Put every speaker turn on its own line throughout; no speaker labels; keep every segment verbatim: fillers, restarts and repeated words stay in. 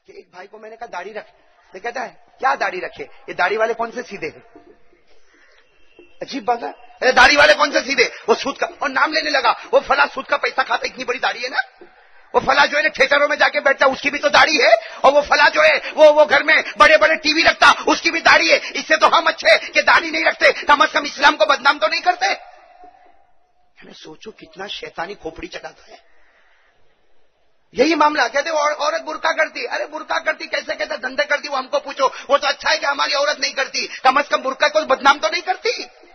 کہ ایک بھائی کو میں نے کہا داڑھی رکھ، تو کہتا ہے کیا داڑھی رکھے، یہ داڑھی والے کون سے سیدھے ہیں؟ عجیب بات ہے، داڑھی والے کون سے سیدھے، وہ سود کا، اور نام لینے لگا، وہ فلاں سود کا پیسہ کھاتا، اتنی بڑی داڑھی ہے نا، وہ فلاں جو ہے تھیٹروں میں جا کے بیٹھتا اس کی بھی تو داڑھی ہے، اور وہ فلاں جو ہے وہ وہ گھر میں بڑے بڑے ٹی وی رکھتا اس کی بھی داڑھی ہے، اس سے تو ہم اچھے کہ داڑھی نہیں رکھتے، کم از کم اسلام کو بدنام تو نہیں کرتے۔ یعنی سوچو کتنا شیطانی کھوپڑی چلاتا ہے۔ یہی معاملہ، کہتے اور عورت برقع کرتی، ارے برقع کرتی کیسے، کہتے دھندے کرتی، وہ ہم کو پوچھو، وہ تو اچھا ہے کہ ہماری عورت نہیں کرتی، کم از کم برقع کو بدنام تو نہیں کرتی۔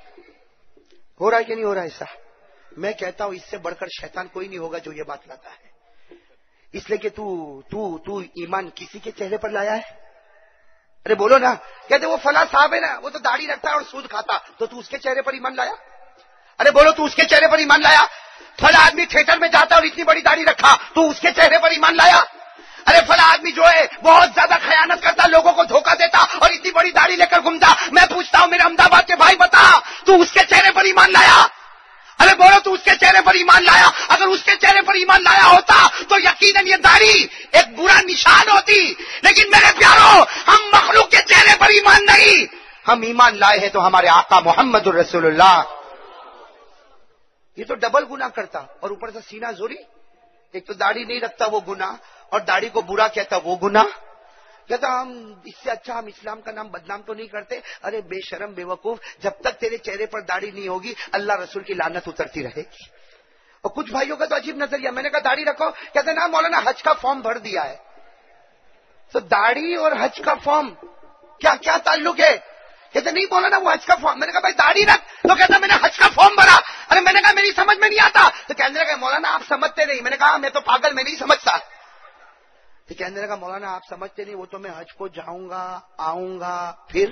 ہو رہا ہے کہ نہیں ہو رہا ایسا؟ میں کہتا ہوں اس سے بڑھ کر شیطان کوئی نہیں ہوگا جو یہ بات لاتا ہے، اس لیے کہ تو تو تو ایمان کسی کے چہرے پر لایا ہے؟ ارے بولو نا، کہتے وہ فلاں صاحب ہے نا، وہ تو داڑھی رکھتا ہے اور سود کھاتا، تو تو اس کے چہرے پر ایمان لایا؟ ارے بولو، تو اس کے چہرے پر ایمان لایا؟ فلاں آدمی تھیٹر میں جاتا اور اتنی بڑی داڑھی رکھا، تو اس کے چہرے پر ایمان لایا؟ ارے فلاں آدمی جو ہے بہت زیادہ خیانت کرتا، لوگوں کو دھوکہ دیتا اور اتنی بڑی داڑھی لے کر گھومتا، میں پوچھتا ہوں میرے احمد آباد کے بھائی بتا، تو اس کے چہرے پر ایمان لایا؟ ارے بولو، تو اس کے چہرے پر ایمان لایا؟ اگر اس کے چہرے پر ایمان لایا ہوتا تو یقیناً یہ داڑھی ایک برا نشان ہوتی، لیکن میرے پیارو ہم مخلوق کے چہرے پر ایمان نہیں، ہم ایمان لائے ہیں تو ہمارے آقا محمد الرسول اللہ۔ یہ تو ڈبل گناہ کرتا، اور اوپر سے سینہ زوری، ایک تو داڑھی نہیں رکھتا وہ گناہ، اور داڑھی کو برا کہتا وہ گناہ، کہتا ہم اس سے اچھا ہم اسلام کا نام بدنام تو نہیں کرتے۔ ارے بے شرم بے وقوف، جب تک تیرے چہرے پر داڑھی نہیں ہوگی اللہ رسول کی لعنت اترتی رہے گی۔ اور کچھ بھائیوں کا تو عجیب نظریہ، میں نے کہا داڑھی رکھو، کہتے نا مولانا حج کا فارم بھر دیا ہے، تو داڑھی اور حج کا فارم کیا کیا تعلق ہے؟ کہتے نہیں مولانا وہ حج کا فارم، میں نے کہا بھائی داڑھی رکھ، تو کہتا میں نے حج کا فارم بھرا۔ ارے میں نے کہا میری سمجھ میں نہیں آتا، تو کہنے لگا مولانا آپ سمجھتے نہیں، میں نے کہا میں تو پاگل، میں نہیں سمجھتا۔ تو کہنے لگا مولانا آپ سمجھتے نہیں، وہ تو میں حج کو جاؤں گا آؤں گا، پھر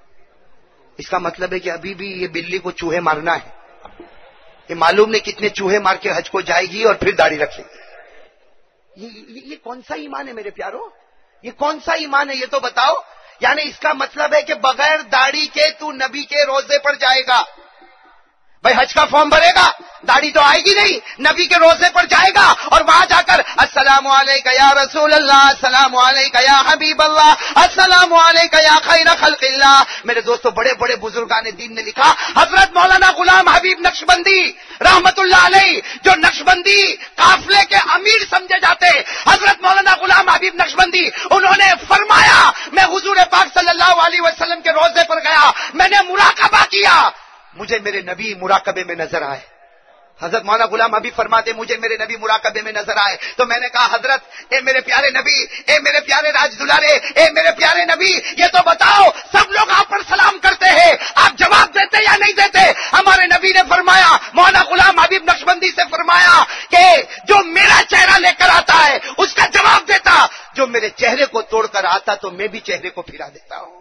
اس کا مطلب ہے کہ ابھی بھی یہ بلی کو چوہے مارنا ہے، یہ معلوم نہیں کتنے چوہے مار کے حج کو جائے گی اور پھر داڑھی رکھے گی۔ یہ, یہ, یہ کون سا ایمان ہے میرے پیارو؟ یہ کون سا ایمان ہے یہ تو بتاؤ؟ یعنی اس کا مطلب ہے کہ بغیر داڑھی کے تو نبی کے روزے پر جائے گا؟ بھائی حج کا فارم بھرے گا، داڑھی تو آئے گی نہیں، نبی کے روزے پر جائے گا اور وہاں جا کر السلام علیکہ یا رسول اللہ، السلام علیکہ یا حبیب اللہ، السلام علیکہ یا خیر خلق اللہ۔ میرے دوستو بڑے بڑے بزرگان دین نے لکھا، حضرت مولانا غلام حبیب نقشبندی رحمت اللہ علیہ جو نقشبندی قافلے کے امیر سمجھے جاتے، حضرت مولانا غلام حبیب نقشبندی انہوں نے فرمایا میں حضور پاک صلی اللہ علیہ وسلم کے روزے پر گیا، میں نے مراقبہ کیا، مجھے میرے نبی مراقبے میں نظر آئے۔ حضرت مولانا غلام حبیب فرماتے مجھے میرے نبی مراقبے میں نظر آئے، تو میں نے کہا حضرت اے میرے پیارے نبی، اے میرے پیارے راج دلارے، اے میرے پیارے نبی، یہ تو بتاؤ سب لوگ آپ پر سلام کرتے ہیں، آپ جواب دیتے یا نہیں دیتے؟ ہمارے نبی نے فرمایا، مولانا غلام حبیب نقشبندی سے فرمایا کہ جو میرا چہرہ لے کر آتا ہے اس کا جواب دیتا، جو میرے چہرے کو توڑ کر آتا تو میں بھی چہرے کو پھرا دیتا ہوں۔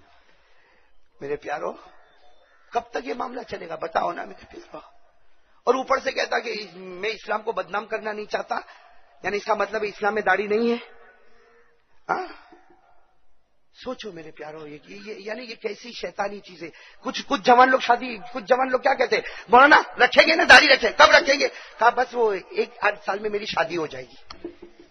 میرے پیارو کب تک یہ معاملہ چلے گا بتاؤ نا میرے پیارو؟ اور اوپر سے کہتا کہ میں اسلام کو بدنام کرنا نہیں چاہتا، یعنی اس کا مطلب اسلام میں داڑھی نہیں ہے؟ ہاں سوچو میرے پیارو، یہ, یہ یعنی یہ کیسی شیطانی چیزیں۔ کچھ کچھ جوان لوگ شادی کچھ جوان لوگ کیا کہتے ہیں، مولانا رکھیں گے نا داڑھی رکھیں، کب رکھیں گے؟ کہا بس وہ ایک آدھ سال میں میری شادی ہو جائے گی۔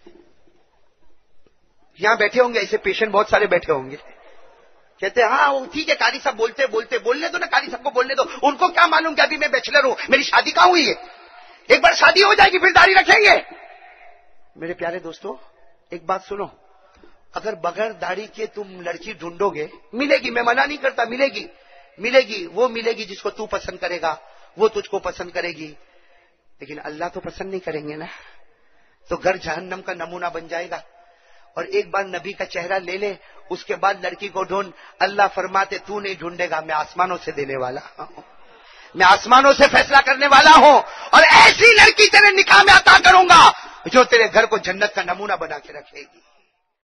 یہاں بیٹھے ہوں گے ایسے پیشنٹ بہت سارے بیٹھے ہوں گے، کہتے ہیں ہاں ٹھیک ہے قاری صاحب بولتے بولتے بولنے دو نا، قاری صاحب کو بولنے دو، ان کو کیا معلوم کہ ابھی میں بیچلر ہوں، میری شادی کہاں ہوئی ہے، ایک بار شادی ہو جائے گی پھر داڑھی رکھیں گے۔ میرے پیارے دوستو ایک بات سنو، اگر بغیر داڑھی کے تم لڑکی ڈھونڈو گے ملے گی، میں منع نہیں کرتا، ملے گی ملے گی وہ ملے گی جس کو تو پسند کرے گا، وہ تجھ کو پسند کرے گی، لیکن اللہ تو پسند نہیں کریں گے نا، تو گھر جہنم کا نمونہ بن جائے گا۔ اور ایک بار نبی کا چہرہ لے لے اس کے بعد لڑکی کو ڈھونڈ، اللہ فرماتے تو نہیں ڈھونڈے گا، میں آسمانوں سے دینے والا ہوں، میں آسمانوں سے فیصلہ کرنے والا ہوں، اور ایسی لڑکی تیرے نکاح میں عطا کروں گا جو تیرے گھر کو جنت کا نمونہ بنا کے رکھے گی۔